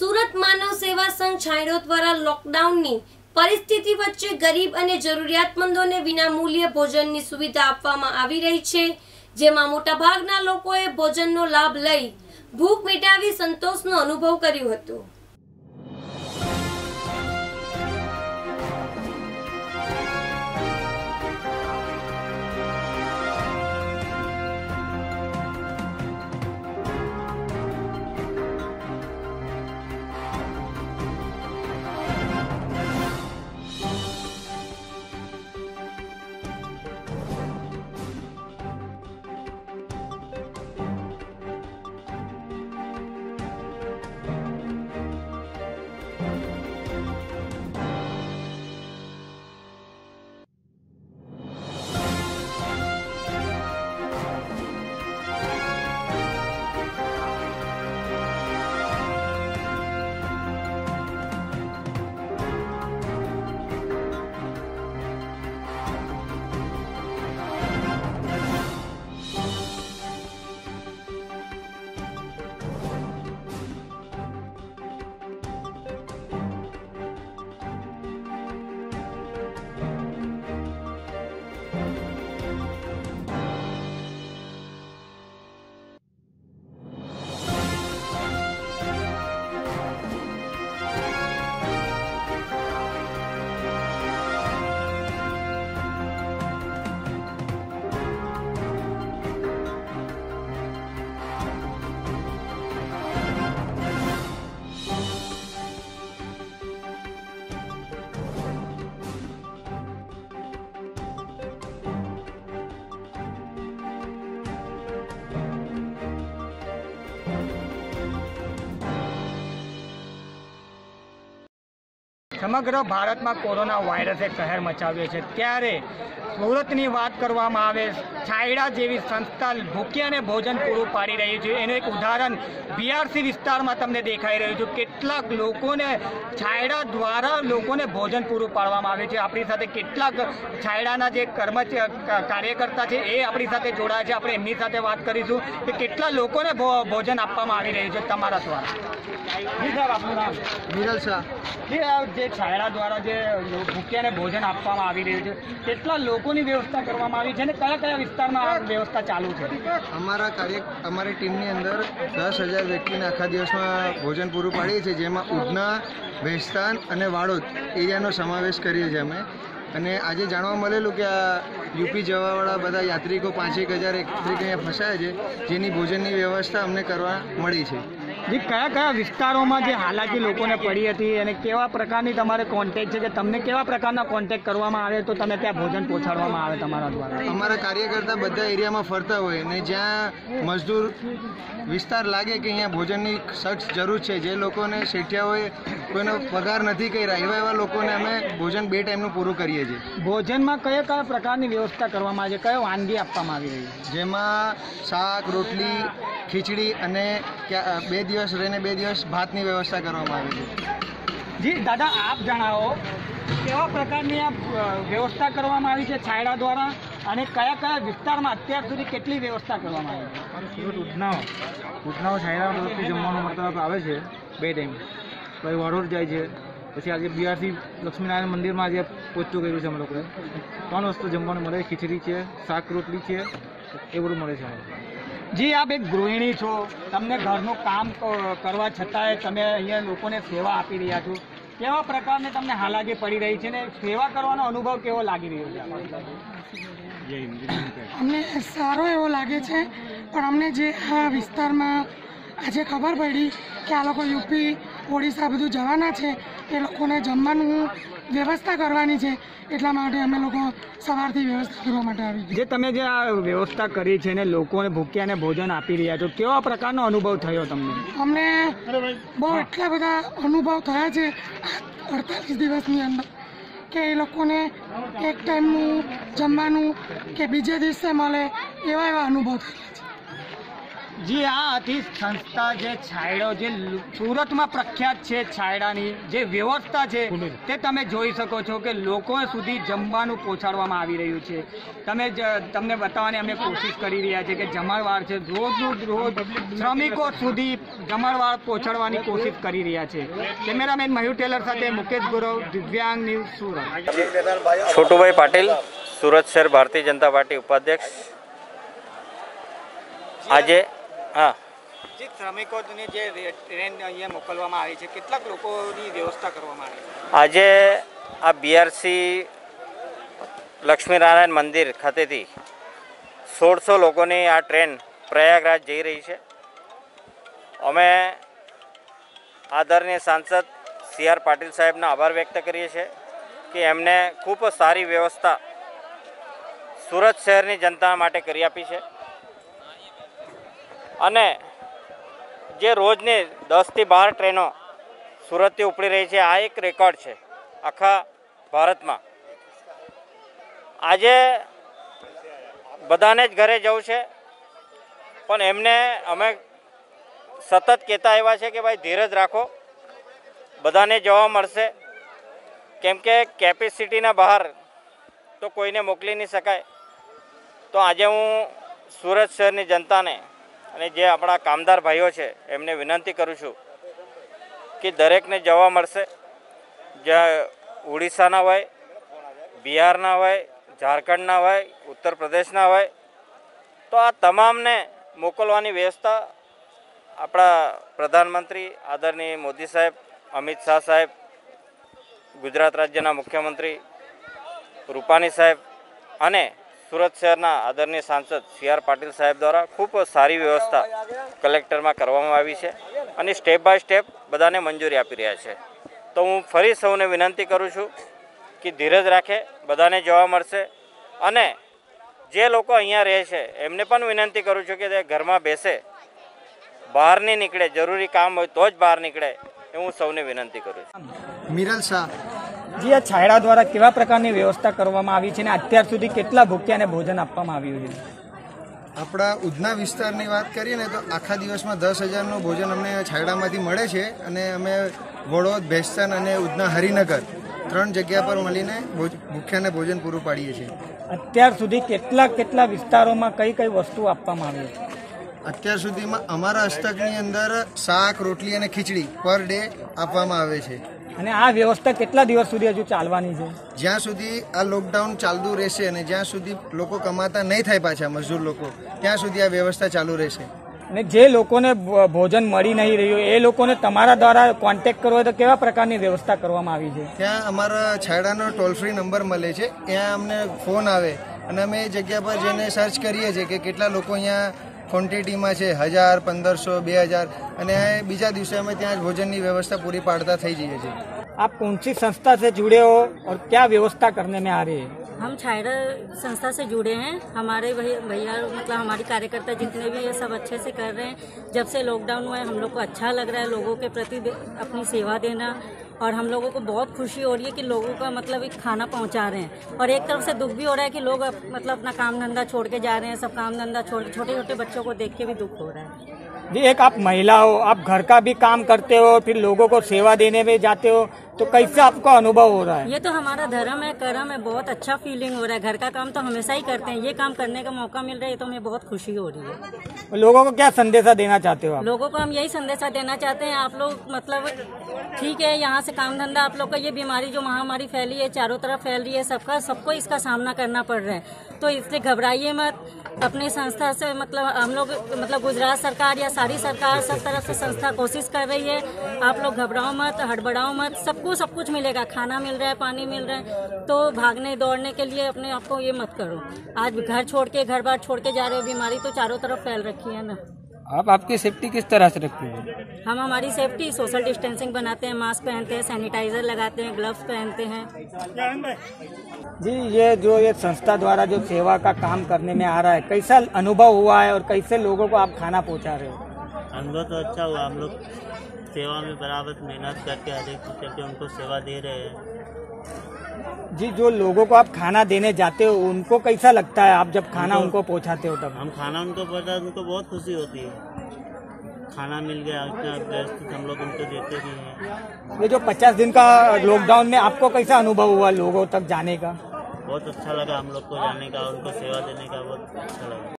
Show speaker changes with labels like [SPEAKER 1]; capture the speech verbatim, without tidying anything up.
[SPEAKER 1] સુરત માનવ સેવા સંઘ છાંયડો દ્વારા લોકડાઉનની પરિસ્થિતિ વચ્ચે ગરીબ અને જરૂરિયાતમંદોને વિનામૂલ્યે ભોજનની સુવિધા આપવામાં આવી રહી છે, જેમાં મોટાભાગના લોકોએ ભોજનનો લાભ લઈ ભૂખ મિટાવી સંતોષનો અનુભવ કર્યો હતો।
[SPEAKER 2] સમગ્ર ભારતમાં કોરોના વાયરસે કહેર મચાવ્યો છે, ત્યારે સુરતની વાત કરવામાં આવે, છાંયડા જેવી સંસ્થા ભૂખ્યાને ભોજન પૂરું પાડી રહી છે। એનું એક ઉદાહરણ બીઆરસી વિસ્તારમાં તમને દેખાઈ રહ્યું છે। કેટલાક લોકોને છાંયડા દ્વારા લોકોને ભોજન પૂરું પાડવામાં આવે છે। આપણી સાથે કેટલાક છાંયડાના જે કર્મચારી કાર્યકર્તા છે એ આપણી સાથે જોડાયા છે। આપણે એમની સાથે વાત કરીશું કે કેટલા લોકોને ભોજન આપવામાં આવી રહ્યું છે તમારા દ્વારા। જી સાહેબ, આપનું નામ?
[SPEAKER 3] મિરલ શાહ।
[SPEAKER 2] જે છાંયડા દ્વારા જે ભૂખ્યાને ભોજન આપવામાં આવી રહ્યું છે, કેટલા લોકોની વ્યવસ્થા કરવામાં આવી છે અને કયા કયા વિસ્તારમાં આ વ્યવસ્થા ચાલુ છે?
[SPEAKER 3] અમારા કાર્ય અમારી ટીમની અંદર દસ હજાર વ્યક્તિને આખા દિવસમાં ભોજન પૂરું પાડીએ છીએ, જેમાં ઉધના, ભેસ્તાન અને વાડોદ એરિયાનો સમાવેશ કરીએ છીએ અમે। અને આજે જાણવા મળેલું કે આ યુપી જવાવાળા બધા યાત્રિકો પાંચેક હજાર યાત્રિકો અહીંયા ફસાયા છે, જેની ભોજનની વ્યવસ્થા અમને કરવા મળી છે।
[SPEAKER 2] જે કયા કયા વિસ્તારોમાં જે હાલાકી લોકોને પડી હતી અને કેવા પ્રકારની તમારે કોન્ટેક્ટ છે કે તમને કેવા પ્રકારના કોન્ટેક્ટ કરવામાં આવે તો તમે ત્યાં ભોજન પહોંચાડવામાં આવે તમારા દ્વારા?
[SPEAKER 3] અમારા કાર્યકર્તા બધા એરિયામાં ફરતા હોય ને જ્યાં મજદૂર વિસ્તાર લાગે કે અહીંયા ભોજનની સખ્ત જરૂર છે, જે લોકોને શેઠિયા હોય, કોઈનો પગાર નથી કર્યા, એવા એવા લોકોને અમે ભોજન બે ટાઈમનું પૂરું કરીએ છીએ।
[SPEAKER 2] ભોજનમાં કયા કયા પ્રકારની વ્યવસ્થા કરવામાં આવે છે, કયો વાનગી આપવામાં આવી રહી છે?
[SPEAKER 3] જેમાં શાક, રોટલી, ખીચડી અને બે દિવસ રહીને બે દિવસ ભાતની વ્યવસ્થા કરવામાં આવી છે।
[SPEAKER 2] જી દાદા, આપ જણાવો કેવા પ્રકારની આ વ્યવસ્થા કરવામાં આવી છે છાંયડા દ્વારા અને કયા કયા વિસ્તારમાં અત્યાર સુધી કેટલી વ્યવસ્થા કરવામાં આવી છે?
[SPEAKER 4] સુરત ઉધનાઓ ઉધનાઓ છાંયડા તરફથી જમવાનું મતલબ આવે છે બે ટાઈમ, પછી વડોદ જાય છે, પછી આજે બીઆરસી લક્ષ્મીનારાયણ મંદિરમાં આજે પોચું કર્યું છે અમે લોકોએ। ત્રણ વસ્તુ જમવાનું મળે, ખીચડી છે, શાક રોટલી છે, એ બધું મળે છે।
[SPEAKER 2] જી, આપ એક ગૃહિણી છો, તમને ઘરનું કામ કરવા છતાંય તમે અહીંયા લોકોને સેવા આપી રહ્યા છો, કેવા પ્રકારની તમને હાલાકી પડી રહી છે ને સેવા કરવાનો અનુભવ કેવો લાગી રહ્યો છે?
[SPEAKER 5] અમને સારો એવો લાગે છે, પણ અમને જે આ વિસ્તારમાં આજે ખબર પડી કે આ લોકો યુપી, ઓડિશા બધું જવાના છે, એ લોકોને જમવાનું વ્યવસ્થા કરવાની છે, એટલા માટે અમે લોકો સવારથી વ્યવસ્થા કરવા માટે આવી ગયા।
[SPEAKER 2] જે તમે જે આ વ્યવસ્થા કરી છે ને લોકોને ભૂખ્યાને ભોજન આપી રહ્યા છો, કેવા પ્રકારનો અનુભવ થયો તમને?
[SPEAKER 5] અમને બહુ એટલા બધા અનુભવ થયા છે અડતાલીસ દિવસની અંદર કે એ લોકોને એક ટાઈમનું જમવાનું કે બીજે દિવસે મળે, એવા એવા અનુભવ થયા છે।
[SPEAKER 2] જી આ હતી સંસ્થા જે છાયડો જે સુરતમાં પ્રખ્યાત છે છાયડાની જે વ્યવસ્થા છે તે તમે જોઈ શકો છો કે લોકો સુધી જમવાનું પહોંચાડવામાં આવી રહ્યું છે. તમે તમને બતાવવાની અમે કોશિશ કરી રહ્યા છીએ કે જમણવાર છે રોજનું રોજ શ્રમિકો સુધી જમણવાર પહોંચાડવાની કોશિશ કરી રહ્યા છે. કેમેરામેન મયુર ટેલર સાથે મુકેશ ગૌરવ, દિવ્યાંગ ન્યૂઝ, સુરત.
[SPEAKER 6] છોટુભાઈ પાટીલ, સુરત શહેર ભારતીય જનતા પાર્ટી ઉપાધ્યક્ષ. આજે હા
[SPEAKER 2] જે શ્રમિકોની જે ટ્રેન અહીંયા મોકલવામાં આવી છે, કેટલાક લોકોની વ્યવસ્થા કરવામાં આવી છે?
[SPEAKER 6] આજે આ બીઆરસી લક્ષ્મીનારાયણ મંદિર ખાતેથી સોળસો લોકોની આ ટ્રેન પ્રયાગરાજ જઈ રહી છે. અમે આદરણીય સાંસદ સી આર પાટીલ સાહેબનો આભાર વ્યક્ત કરીએ છીએ કે એમને ખૂબ સારી વ્યવસ્થા સુરત શહેરની જનતા માટે કરી આપી છે. અને જે રોજની દસથી બાર ટ્રેનો સુરતથી ઉપડી રહી છે, આ એક રેકોર્ડ છે આખા ભારતમાં. આજે બધાને જ ઘરે જવું છે, પણ એમને અમે સતત કહેતા આવ્યા છે કે ભાઈ ધીરજ રાખો, બધાને જવા મળશે. કેમ કે કેપેસિટીના બહાર તો કોઈને મોકલી નહીં શકાય. તો આજે હું સુરત શહેરની જનતાને અને જે આપણા કામદાર ભાઈઓ છે એમને વિનંતી કરું છું કે દરેકને જવા મળશે. જ્યાં ઓડિશાના હોય, બિહારના હોય, ઝારખંડના હોય, ઉત્તર પ્રદેશના હોય, તો આ તમામને મોકલવાની વ્યવસ્થા આપણા પ્રધાનમંત્રી આદરણીય મોદી સાહેબ, અમિત શાહ સાહેબ, ગુજરાત રાજ્યના મુખ્યમંત્રી રૂપાણી સાહેબ અને સુરત શહેરના આદરણીય સાંસદ સી આર પાટીલ સાહેબ દ્વારા ખૂબ સારી વ્યવસ્થા કલેક્ટરમાં કરવામાં આવી છે અને સ્ટેપ બાય સ્ટેપ બધાને મંજૂરી આપી રહ્યા છે. તો હું ફરી સૌને વિનંતી કરું છું કે ધીરજ રાખે, બધાને જોવા મળશે. અને જે લોકો અહીંયા રહે છે એમને પણ વિનંતી કરું છું કે તે ઘરમાં બેસે, બહાર નહીં નીકળે, જરૂરી કામ હોય તો જ બહાર નીકળે એ હું સૌને વિનંતી કરું છું.
[SPEAKER 3] મિરલ શાહ.
[SPEAKER 2] જી, આ છાયડા દ્વારા કેવા પ્રકારની વ્યવસ્થા કરવામાં આવી છે અને અત્યાર સુધી કેટલા ભૂખ્યાને ભોજન આપવામાં આવ્યું છે?
[SPEAKER 3] આપણા ઉધના વિસ્તારની વાત કરીએ ને તો આખા દિવસમાં દસ હજારનું ભોજન અમને છાયડામાંથી મળે છે અને અમે વડોદ, ભેસ્તાન અને ઉધના હરિનગર ત્રણ જગ્યા પર મળીને ભૂખ્યાને ભોજન પૂરું પાડીએ છીએ.
[SPEAKER 2] અત્યાર સુધી કેટલા કેટલા વિસ્તારોમાં કઈ કઈ વસ્તુ આપવામાં આવી છે?
[SPEAKER 3] અત્યાર સુધીમાં અમારા હસ્તકની અંદર શાક, રોટલી અને ખીચડી પર ડે આપવામાં આવે છે.
[SPEAKER 2] અને આ વ્યવસ્થા કેટલા દિવસ સુધી હજુ ચાલવાની છે?
[SPEAKER 3] જ્યાં સુધી આ લોકડાઉન ચાલતું રહેશે અને જ્યાં સુધી લોકો કમાતા નહીં થાય પાછા મજદૂર લોકો, ત્યાં સુધી આ વ્યવસ્થા ચાલુ રહેશે.
[SPEAKER 2] અને જે લોકોને ભોજન મળી નહીં રહ્યું એ લોકોને તમારા દ્વારા કોન્ટેક્ટ કરવો હોય તો કેવા પ્રકારની વ્યવસ્થા કરવામાં આવી છે?
[SPEAKER 3] ત્યાં અમારા છાયડાનો ટોલ ફ્રી નંબર મળે છે, ત્યાં અમને ફોન આવે અને અમે એ જગ્યા પર જઈને સર્ચ કરીએ છીએ કે કેટલા લોકો અહીંયા ક્વોન્ટિટીમાં છે, હજાર, પંદરસો, બે હજાર, અને બીજા દિવસે અમે ત્યાં જ ભોજનની व्यवस्था पूरी पाड़ता થઈ જઈએ છીએ.
[SPEAKER 2] आप कौन सी संस्था से जुड़े हो और क्या व्यवस्था करने में आ रही है?
[SPEAKER 7] हम छायड़ा संस्था से जुड़े हैं. हमारे भैया मतलब हमारी कार्यकर्ता जितने भी है सब अच्छे से कर रहे हैं. जब से लॉकडाउन हुआ है हम लोग को अच्छा लग रहा है लोगों के प्रति अपनी सेवा देना, और हम लोगों को बहुत खुशी हो रही है कि लोगों का मतलब एक खाना पहुंचा रहे हैं. और एक तरफ से दुख भी हो रहा है कि लोग मतलब अपना काम धंधा छोड़ के जा रहे हैं, सब काम धंधा छोड़ के, छोटे छोटे बच्चों को देख के भी दुख हो रहा है.
[SPEAKER 2] जी, एक आप महिला हो, आप घर का भी काम करते हो, फिर लोगों को सेवा देने में जाते हो, तो कैसे आपका अनुभव हो रहा है?
[SPEAKER 7] ये तो हमारा धर्म है, कर्म है, बहुत अच्छा फीलिंग हो रहा है. घर का काम तो हमेशा ही करते हैं, ये काम करने का मौका मिल रहा है तो हमें बहुत खुशी हो रही है.
[SPEAKER 2] लोगों को क्या संदेशा देना चाहते हो आप?
[SPEAKER 7] लोगों को हम यही संदेशा देना चाहते हैं, आप लोग मतलब ठीक है यहाँ से काम धंधा, आप लोग का ये बीमारी जो महामारी फैली है चारों तरफ फैल रही है, सबका सबको इसका सामना करना पड़ रहा है, तो इसलिए घबराइए मत. अपनी संस्था से मतलब हम लोग मतलब गुजरात सरकार या सारी सरकार सब तरफ से संस्था कोशिश कर रही है. आप लोग घबराओ मत, हड़बड़ाओ मत, सबको सब कुछ मिलेगा, खाना मिल रहा है, पानी मिल रहा है, तो भागने दौड़ने के लिए अपने आप को ये मत करो. आज घर छोड़ के घर बार छोड़ के जा रहे हो, बीमारी तो चारों तरफ फैल रखी है ना.
[SPEAKER 2] आप आपकी सेफ्टी किस तरह से रखते हैं?
[SPEAKER 7] हम हमारी सेफ्टी सोशल डिस्टेंसिंग बनाते हैं, मास्क पहनते हैं, सैनिटाइजर लगाते हैं, ग्लव्स पहनते हैं.
[SPEAKER 2] जी, ये जो ये संस्था द्वारा जो सेवा का काम करने में आ रहा है, कैसा अनुभव हुआ है और कैसे लोगों को आप खाना पहुंचा रहे हो?
[SPEAKER 8] अनुभव तो अच्छा हुआ. हम लोग सेवा में बराबर मेहनत करके हर एक करके उनको सेवा दे रहे हैं.
[SPEAKER 2] जी, जो लोगों को आप खाना देने जाते हो उनको कैसा लगता है आप जब खाना उनको पहुंचाते हो तब?
[SPEAKER 8] हम खाना उनको पहुँचा उनको बहुत खुशी होती है, खाना मिल गया, इतना व्यवस्थित हम लोग उनको देते भी हैं।
[SPEAKER 2] ये जो पचास दिन का लॉकडाउन में आपको कैसा अनुभव हुआ लोगों तक जाने का?
[SPEAKER 8] बहुत अच्छा लगा हम लोग को जाने का, उनको सेवा देने का बहुत अच्छा लगा।